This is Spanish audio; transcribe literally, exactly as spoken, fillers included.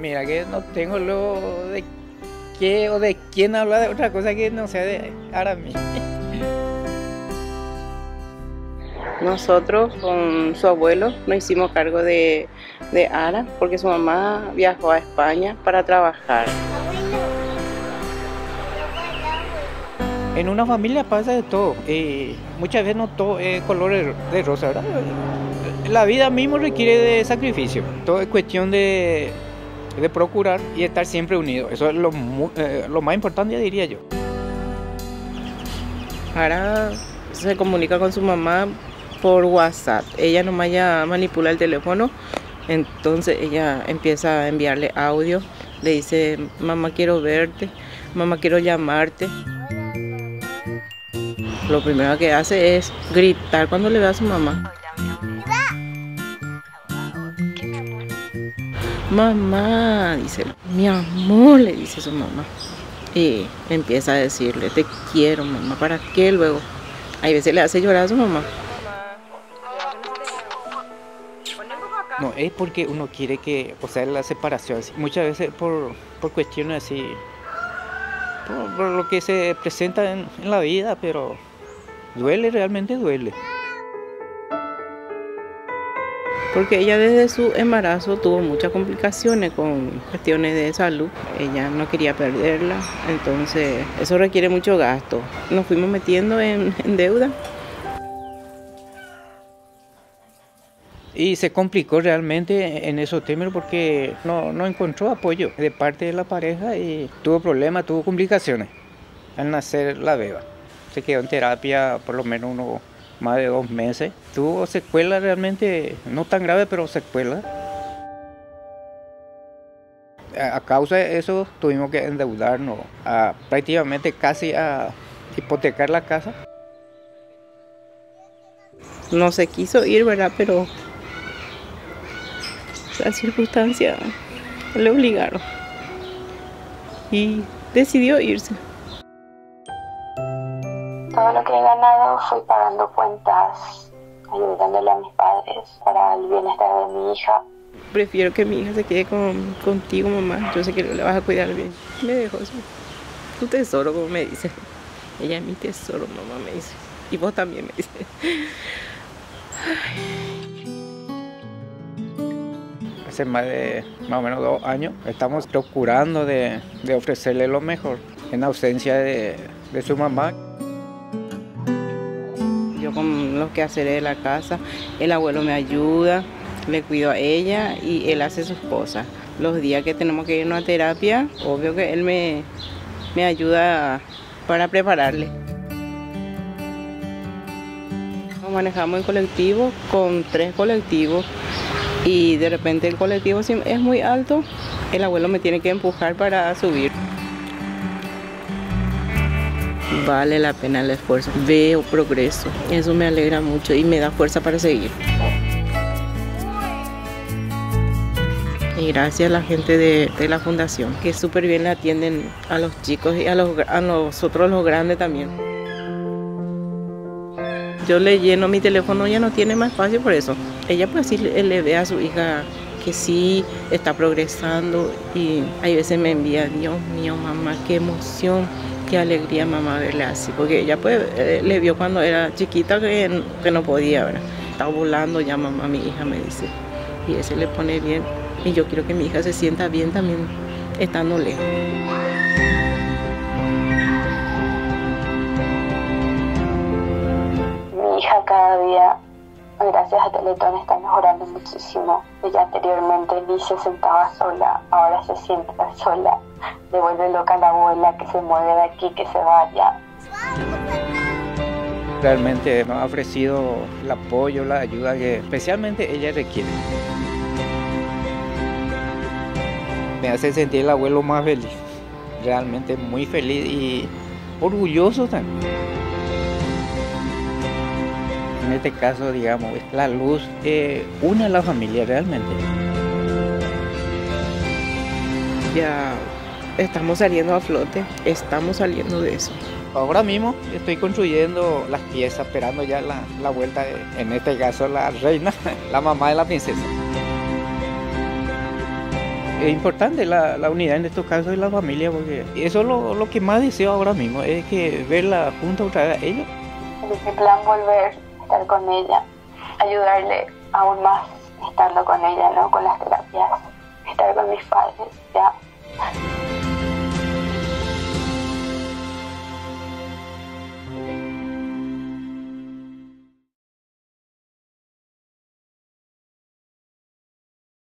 mira que no tengo lo de qué o de quién hablar de otra cosa que no sea de Aramí. Nosotros con su abuelo nos hicimos cargo de, de Ara porque su mamá viajó a España para trabajar. En una familia pasa de todo, y muchas veces no todo es color de rosa, ¿verdad? La vida mismo requiere de sacrificio, todo es cuestión de, de procurar y estar siempre unidos, eso es lo, eh, lo más importante, diría yo. Ara se comunica con su mamá por WhatsApp, ella nomás ya manipula el teléfono, entonces ella empieza a enviarle audio, le dice, mamá quiero verte, mamá quiero llamarte. Lo primero que hace es gritar cuando le ve a su mamá. Mamá, dice, mi amor, le dice su mamá. Y empieza a decirle, te quiero, mamá, ¿para qué luego? Hay veces le hace llorar a su mamá. No, es porque uno quiere que, o sea, la separación, muchas veces por, por cuestiones así, por, por lo que se presenta en, en la vida, pero duele, realmente duele. Porque ella desde su embarazo tuvo muchas complicaciones con cuestiones de salud. Ella no quería perderla, entonces eso requiere mucho gasto. Nos fuimos metiendo en, en deuda. Y se complicó realmente en esos términos porque no, no encontró apoyo de parte de la pareja y tuvo problemas, tuvo complicaciones al nacer la beba. Se quedó en terapia por lo menos uno, más de dos meses. Tuvo secuelas realmente, no tan graves, pero secuelas. A causa de eso tuvimos que endeudarnos, a, prácticamente casi a hipotecar la casa. No se quiso ir, ¿verdad? Pero las circunstancias le obligaron y decidió irse. Todo lo que he ganado fui pagando cuentas, ayudándole a mis padres para el bienestar de mi hija. Prefiero que mi hija se quede con, contigo, mamá. Yo sé que la vas a cuidar bien. Me dejó eso. Tu tesoro, como me dice. Ella es mi tesoro, mamá, me dice. Y vos también, me dice. Hace más de más o menos dos años estamos procurando de, de ofrecerle lo mejor en ausencia de, de su mamá. Yo con los quehaceres de la casa, el abuelo me ayuda, le cuido a ella y él hace sus cosas. Los días que tenemos que irnos a terapia, obvio que él me, me ayuda para prepararle. Nos manejamos en colectivo con tres colectivos y de repente el colectivo si es muy alto, el abuelo me tiene que empujar para subir. Vale la pena el esfuerzo, veo progreso, eso me alegra mucho y me da fuerza para seguir. Y gracias a la gente de, de la fundación, que súper bien le atienden a los chicos y a, los, a nosotros los grandes también. Yo le lleno mi teléfono, ya no tiene más espacio por eso. Ella pues sí le, le ve a su hija que sí está progresando y hay veces me envía, Dios mío, mamá, qué emoción. Qué alegría, mamá, verle así, porque ella pues eh, le vio cuando era chiquita que, que no podía, ¿verdad? Está volando ya, mamá, mi hija, me dice. Y ese le pone bien. Y yo quiero que mi hija se sienta bien también, estando lejos. Mi hija cada día, gracias a Teletón, está mejorando muchísimo. Ella anteriormente ni se sentaba sola, ahora se sienta sola. Le vuelve loca a la abuela, que se mueve de aquí, que se vaya. Realmente nos ha ofrecido el apoyo, la ayuda que especialmente ella requiere. Me hace sentir el abuelo más feliz, realmente muy feliz y orgulloso también. En este caso, digamos, la luz eh, une a la familia realmente. Ya estamos saliendo a flote, estamos saliendo de eso. Ahora mismo estoy construyendo las piezas, esperando ya la, la vuelta de, en este caso, la reina, la mamá de la princesa. es importante la, la unidad en estos casos de la familia, porque eso es lo, lo que más deseo ahora mismo, es que verla junto otra vez a ella. Es mi plan volver a estar con ella, ayudarle aún más estando con ella, ¿no? Con las terapias, estar con mis padres, ya.